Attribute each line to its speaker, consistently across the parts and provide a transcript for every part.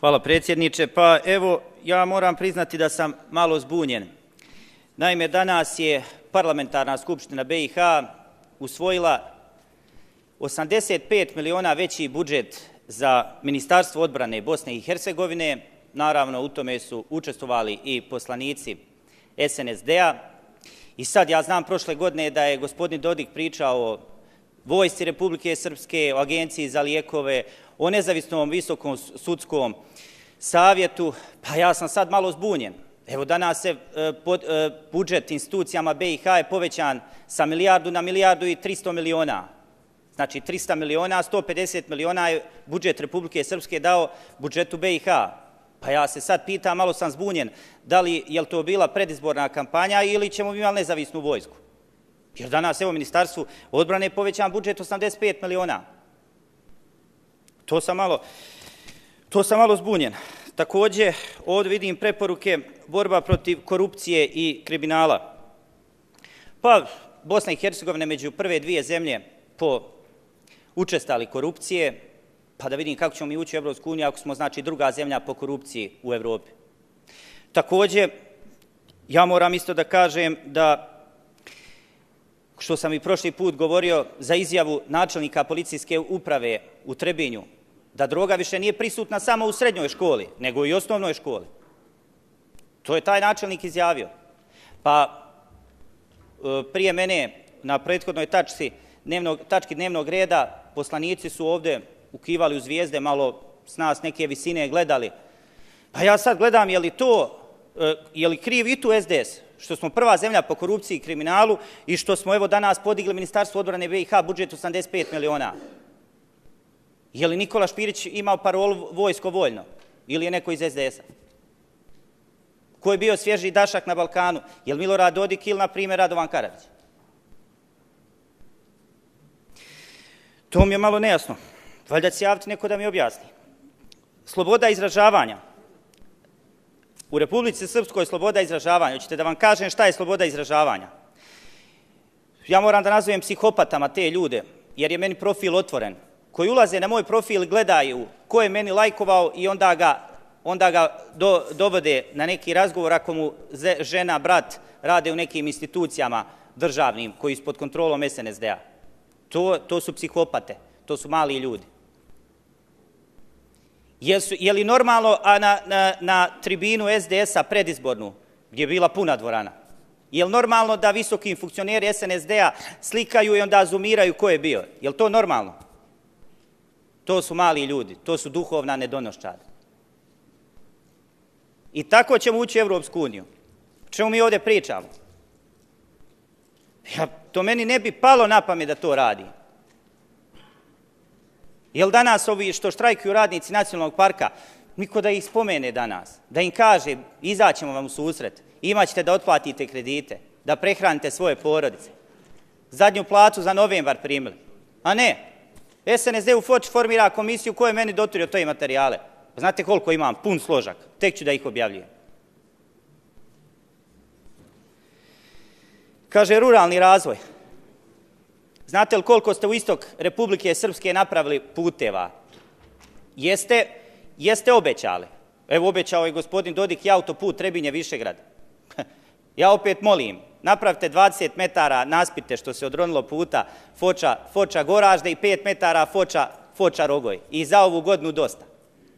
Speaker 1: Hvala predsjedniče. Pa evo, ja moram priznati da sam malo zbunjen. Naime, danas je Parlamentarna skupština BiH usvojila 85 miliona veći budžet za Ministarstvo odbrane Bosne i Hercegovine. Naravno, u tome su učestvovali i poslanici SNSD-a. I sad ja znam prošle godine da je gospodin Dodik pričao o Vojsci Republike Srpske, o Agenciji za lijekove, o nezavisnom visokom sudskom savjetu, pa ja sam sad malo zbunjen. Evo danas se budžet institucijama BiH je povećan sa milijardu na milijardu i 300 miliona. Znači 300 miliona, 150 miliona je budžet Republike Srpske dao budžetu BiH. Pa ja se sad pitam, malo sam zbunjen, da li je to bila predizborna kampanja ili ćemo imati nezavisnu vojsku? Jer danas, evo, Ministarstvu odbrane je povećan budžet 85 miliona. To sam malo zbunjen. Također, ovdje vidim preporuke borba protiv korupcije i kriminala. Pa, Bosna i Hercegovina među prve dvije zemlje po učestali korupcije, pa da vidim kako ćemo mi ući u Evropsku uniju ako smo, znači, druga zemlja po korupciji u Evropi. Također, ja moram isto da kažem da, što sam i prošli put govorio za izjavu načelnika policijske uprave u Trebinju, da droga više nije prisutna samo u srednjoj školi, nego i u osnovnoj školi. To je taj načelnik izjavio. Pa prije mene na prethodnoj tački dnevnog reda poslanici su ovdje ukivali u zvijezde, malo s nas neke visine gledali. Pa ja sad gledam je li kriv i tu SDS, što smo prva zemlja po korupciji i kriminalu i što smo evo danas podigli Ministarstvo odbrane BiH budžet 85 miliona. Je li Nikola Špirić imao parolu vojsko voljno ili je neko iz SDS-a? Ko je bio svježi dašak na Balkanu? Je li Milorad Dodik ili, na primjer, Radovan Karadžić? To mi je malo nejasno. Valjda će se javiti neko da mi objasni. Sloboda izražavanja. U Republici Srpskoj je sloboda izražavanja. Hoćete da vam kažem šta je sloboda izražavanja? Ja moram da nazovem psihopatama te ljude, jer je meni profil otvoren, koji ulaze na moj profil i gledaju ko je meni lajkovao i onda ga dovode na neki razgovor ako mu žena, brat rade u nekim institucijama državnim koji su pod kontrolom SNSD-a. To su psihopate, to su mali ljudi. Je li normalno na tribinu SDS-a predizbornu, gdje je bila puna dvorana, je li normalno da visoki funkcioneri SNSD-a slikaju i onda zoomiraju ko je bio? Je li to normalno? To su mali ljudi, to su duhovna nedonoščad. I tako ćemo ući u Evropsku uniju. O čemu mi ovdje pričamo? To meni ne bi palo na pamet da to radi. Je li danas ovi što štrajkuju radnici nacionalnog parka, niko da ih spomene danas, da im kaže izaćemo vam u susret, imat ćete da otplatite kredite, da prehranite svoje porodice. Zadnju platu za novembar primili. A ne, SNSD u Foči formira komisiju ko je meni doturio te materijale. Znate koliko imam? Pun složak. Tek ću da ih objavljujem. Kaže ruralni razvoj. Znate li koliko ste u istok Republike Srpske napravili puteva? Jeste obećali. Evo obećao je gospodin Dodik i autoput Trebinje-Višegrad. Ja opet molim, napravite 20 metara naspite što se odronilo puta Foča-Goražde i 5 metara Foča-Rogoj. I za ovu godinu dosta.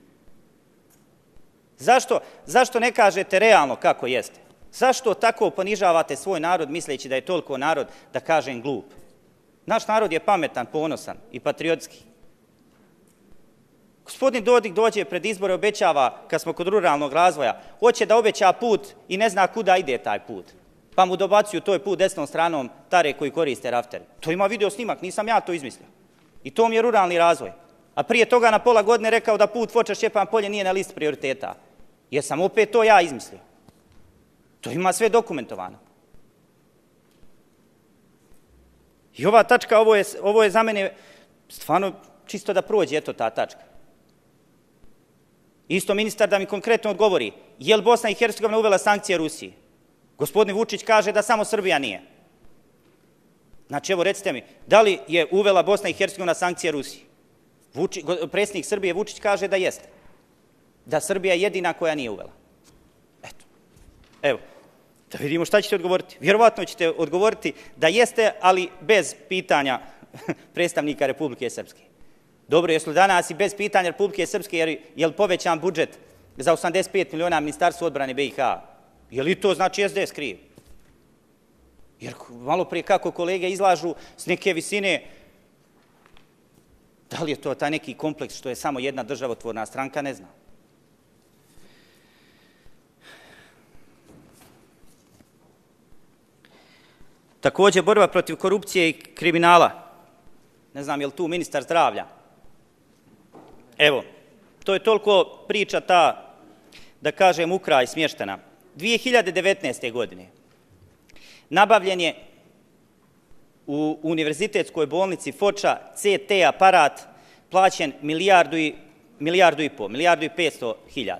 Speaker 1: Zašto ne kažete realno kako jeste? Zašto tako ponižavate svoj narod misleći da je toliko narod, da kažem, glup? Naš narod je pametan, ponosan i patriotski. Gospodin Dodik dođe pred izbore, obećava, kad smo kod ruralnog razvoja, hoće da obeća put i ne zna kuda ide taj put. Pa mu dobacuju to je put desnom stranom tare koji koriste rafteri. To ima video snimak, nisam ja to izmislio. I to mi je ruralni razvoj. A prije toga na pola godine rekao da put Foča-Šćepan polje nije na listi prioriteta. Jer sam opet to ja izmislio. To ima sve dokumentovano. I ova tačka, ovo je za mene stvarno čisto da prođe, eto ta tačka. Isto ministar da mi konkretno odgovori, je li Bosna i Hercegovina uvela sankcije Rusiji? Gospodin Vučić kaže da samo Srbija nije. Znači, evo recite mi, da li je uvela Bosna i Hercegovina sankcije Rusiji? Predsjednik Srbije Vučić kaže da jeste. da Srbija je jedina koja nije uvela. Eto, evo, da vidimo šta ćete odgovoriti. Vjerovatno ćete odgovoriti da jeste, ali bez pitanja predstavnika Republike Srpske. Dobro, jesu li danas i bez pitanja Republike Srpske, je li povećan budžet za 85 miliona Ministarstvu odbrane BiH? Je li to znači SDS kriv? Jer malo prije kako kolege izlažu s neke visine, da li je to taj neki kompleks što je samo jedna državotvorna stranka, ne znam. Također, borba protiv korupcije i kriminala. Ne znam, je li tu ministar zdravlja? Evo, to je toliko priča ta, da kažem, u kraj smještena. 2019. godine nabavljen je u Univerzitetskoj bolnici Foča CT aparat plaćen milijardu i 500 hiljada.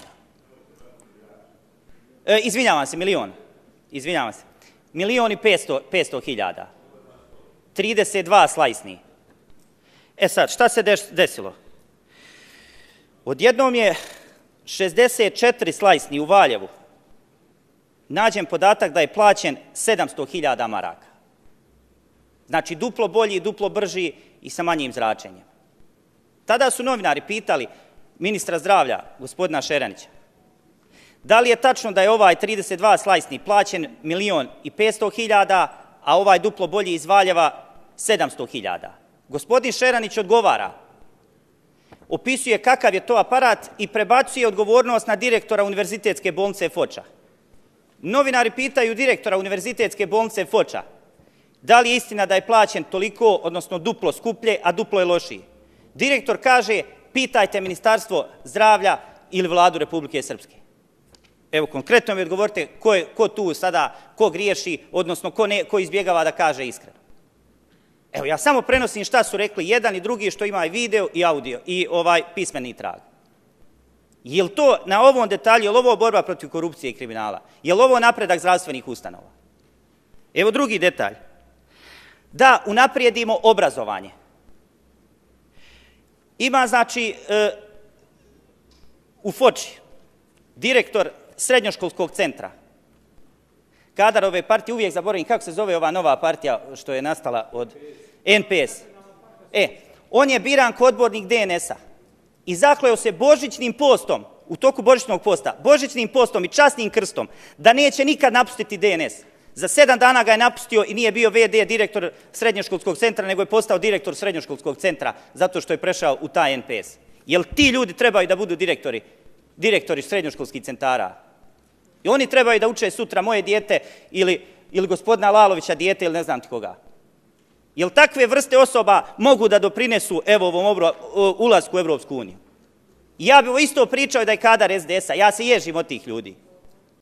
Speaker 1: Izvinjavam se, milion. Izvinjavam se. 1.500.000 hiljada. 32 slajsni. E sad, šta se desilo? Odjednom je 64 slajsni u Valjevu nađen podatak da je plaćen 700.000 maraka. Znači, duplo bolji, duplo brži i sa manjim zračenjem. Tada su novinari pitali ministra zdravlja, gospodina Šeranića, da li je tačno da je ovaj 32 slajsni plaćen 1.500.000, a ovaj duplo bolji iz Valjeva 700.000. Gospodin Šeranić odgovara, opisuje kakav je to aparat i prebacuje odgovornost na direktora Univerzitetske bolnice Foča. Novinari pitaju direktora Univerzitetske bolnice Foča, da li je istina da je plaćen toliko, odnosno duplo skuplje, a duplo je lošiji. Direktor kaže, pitajte Ministarstvo zdravlja ili Vladu Republike Srpske. Evo, konkretno mi odgovorite ko tu sada, ko griješi, odnosno ko izbjegava da kaže iskreno. Evo, ja samo prenosim šta su rekli jedan i drugi, što ima i video i audio i pismeni trag. Je li to na ovom detalju, je li ovo borba protiv korupcije i kriminala? Je li ovo napredak zdravstvenih ustanova? Evo drugi detalj. Da unaprijedimo obrazovanje. Ima, znači, u Foči direktor srednjoškolskog centra, kadar ove partije, uvijek zaboravim kako se zove ova nova partija što je nastala od NPS. On je biran kao odbornik DNS-a i zakleo se božićnim postom, u toku božićnog posta, božićnim postom i časnim krstom, da neće nikad napustiti DNS. Za 7 dana ga je napustio i nije bio VD direktor srednjoškolskog centra, nego je postao direktor srednjoškolskog centra zato što je prešao u taj NPS. Jel ti ljudi trebaju da budu direktori srednjoškolskih centara? I oni trebaju da uče sutra moje dijete ili gospodina Lalovića dijete ili ne znam ti koga. Jel takve vrste osoba mogu da doprinesu ovom ulasku u Evropsku uniju? Ja bih isto pričao da je kadar SDS-a, ja se ježim od tih ljudi.